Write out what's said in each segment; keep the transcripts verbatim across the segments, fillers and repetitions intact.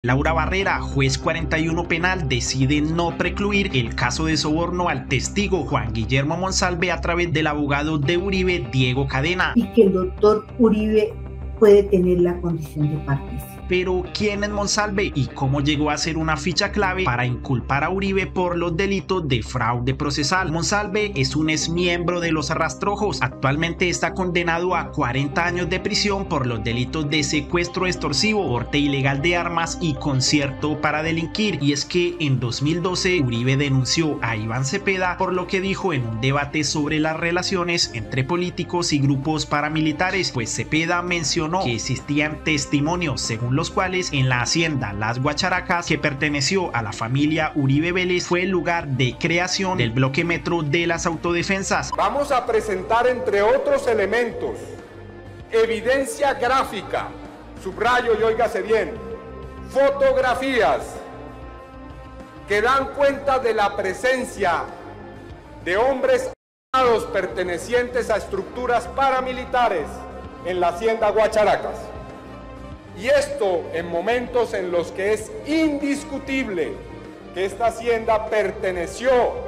Laura Barrera, juez cuarenta y uno penal, decide no precluir el caso de soborno al testigo Juan Guillermo Monsalve a través del abogado de Uribe, Diego Cadena. Y que el doctor Uribe puede tener la condición de partícipe. Pero ¿quién es Monsalve y cómo llegó a ser una ficha clave para inculpar a Uribe por los delitos de fraude procesal? Monsalve es un exmiembro de los Rastrojos. Actualmente está condenado a cuarenta años de prisión por los delitos de secuestro extorsivo, porte ilegal de armas y concierto para delinquir. Y es que en dos mil doce Uribe denunció a Iván Cepeda por lo que dijo en un debate sobre las relaciones entre políticos y grupos paramilitares, pues Cepeda mencionó que existían testimonios según los cuales en la hacienda Las Guacharacas, que perteneció a la familia Uribe Vélez, fue el lugar de creación del bloque metro de las autodefensas. Vamos a presentar, entre otros elementos, evidencia gráfica, subrayo y óigase bien, fotografías que dan cuenta de la presencia de hombres armados pertenecientes a estructuras paramilitares en la hacienda Guacharacas. Y esto en momentos en los que es indiscutible que esta hacienda perteneció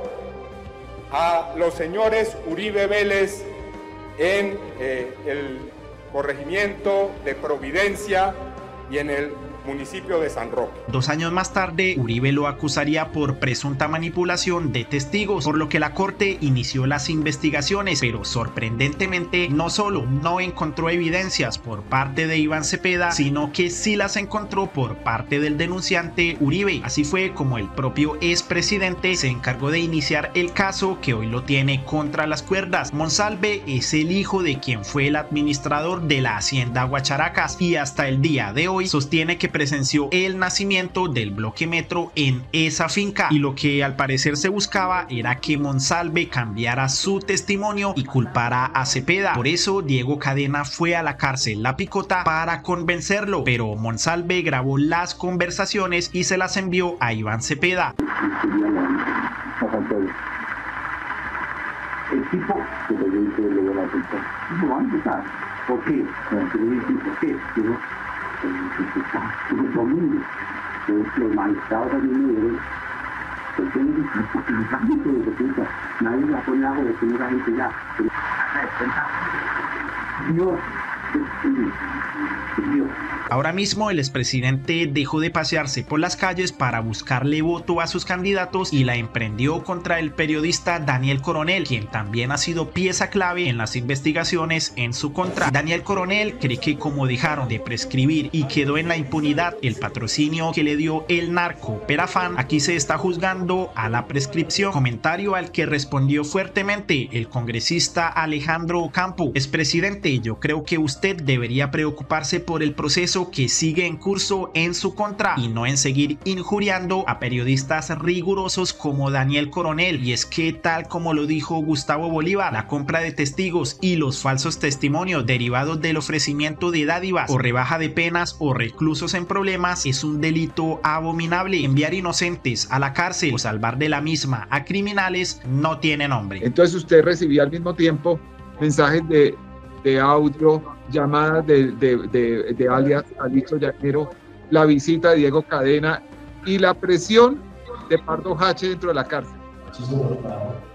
a los señores Uribe Vélez en eh, el corregimiento de Providencia y en el municipio de San Roque. Dos años más tarde, Uribe lo acusaría por presunta manipulación de testigos, por lo que la corte inició las investigaciones, pero sorprendentemente no solo no encontró evidencias por parte de Iván Cepeda, sino que sí las encontró por parte del denunciante Uribe. Así fue como el propio expresidente se encargó de iniciar el caso que hoy lo tiene contra las cuerdas. Monsalve es el hijo de quien fue el administrador de la hacienda Guacharacas y hasta el día de hoy sostiene que presenció el nacimiento del bloque metro en esa finca, y lo que al parecer se buscaba era que Monsalve cambiara su testimonio y culpara a Cepeda. Por eso Diego Cadena fue a la cárcel La Picota para convencerlo, pero Monsalve grabó las conversaciones y se las envió a Iván Cepeda. El tipo que le dice le dio la culpa. No va a empezar. ¿Por qué? ¿Por qué? Los magistrados también me dieron, porque los ámbitos de defensa, nadie la pone algo de que no la gente ya, pero Dios, Dios. Ahora mismo el expresidente dejó de pasearse por las calles para buscarle voto a sus candidatos y la emprendió contra el periodista Daniel Coronel, quien también ha sido pieza clave en las investigaciones en su contra. Daniel Coronel cree que como dejaron de prescribir y quedó en la impunidad el patrocinio que le dio el narco Perafán, aquí se está juzgando a la prescripción, comentario al que respondió fuertemente el congresista Alejandro Ocampo. Expresidente, yo creo que usted debería preocuparse por el proceso que sigue en curso en su contra y no en seguir injuriando a periodistas rigurosos como Daniel Coronel. Y es que, tal como lo dijo Gustavo Bolívar, la compra de testigos y los falsos testimonios derivados del ofrecimiento de dádivas o rebaja de penas o reclusos en problemas es un delito abominable. Enviar inocentes a la cárcel o salvar de la misma a criminales no tiene nombre. Entonces usted recibía al mismo tiempo mensajes de de audio, llamadas de, de, de, de alias Alito Llanero, la visita de Diego Cadena y la presión de Pardo Hache dentro de la cárcel.